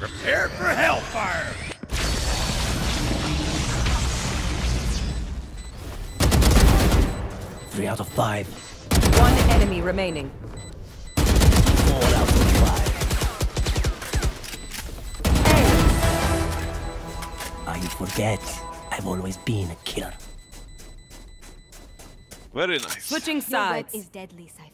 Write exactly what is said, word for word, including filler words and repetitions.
Prepare for hellfire! Three out of five. One enemy remaining. Four out of five. Ah, you forget. I've always been a killer. Very nice. Switching Your web sides. is deadly, Cypher.